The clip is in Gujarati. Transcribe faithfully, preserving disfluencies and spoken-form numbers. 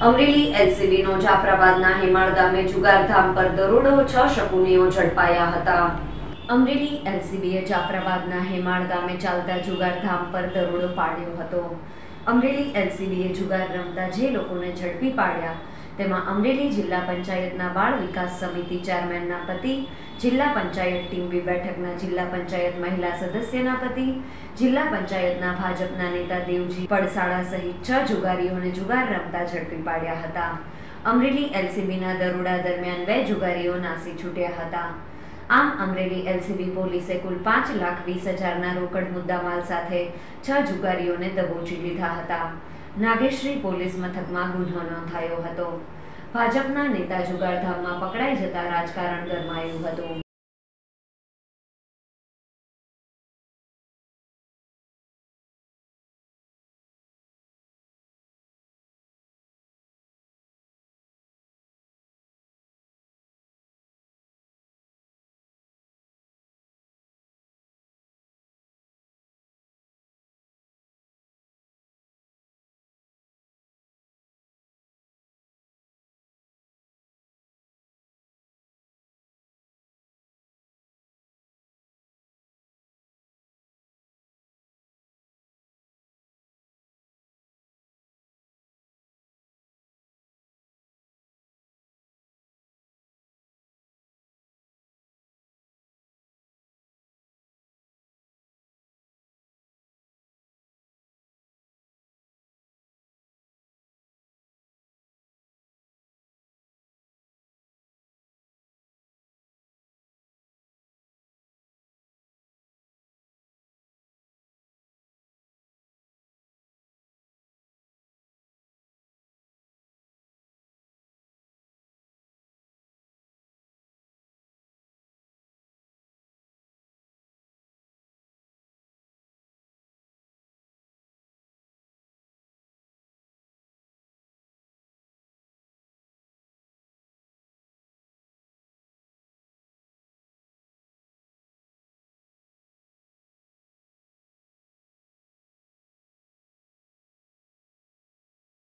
અમરેલી એલસીબીનો જાફરાબાદના હેમાળ ગામે જુગારધામ પર દરોડો, છ શકુનીઓ ઝડપાયા હતા। અમરેલી એલસીબીએ જાફરાબાદના હેમાળ ગામે ચાલતા જુગારધામ પર દરોડો પાડ્યો હતો। અમરેલી એલસીબીએ જુગાર રમતા જે લોકોને ઝડપી પાડ્યા તેમાં અમરેલી જિલ્લા પંચાયતના બાળ વિકાસ સમિતિ ચેરમેનના પતિ, જિલ્લા પંચાયત ટીમ બી બેઠકના જિલ્લા પંચાયત મહિલા સદસ્યના પતિ, જિલ્લા પંચાયતના ભાજપના નેતા દેવજી પડસાળા સહિત છ જુગારીઓને જુગાર રમતા ઝડપી પાડ્યા હતા। અમરેલી એલસીબીના દરોડા દરમિયાન બે જુગારીઓ નાસી છૂટ્યા હતા। આમ અમરેલી એલસીબી પોલીસે કુલ પાંચ લાખ વીસ હજારના રોકડ મુદ્દામાલ સાથે છ જુગારીઓને દબોચી લીધા હતા। નાગેશ્રી પોલીસ મથકમાં ગુન્હો નોંધાયો હતો। ભાજપના નેતા જુગારધામમાં પકડાઈ જતા રાજકારણ ગરમાયું હતું।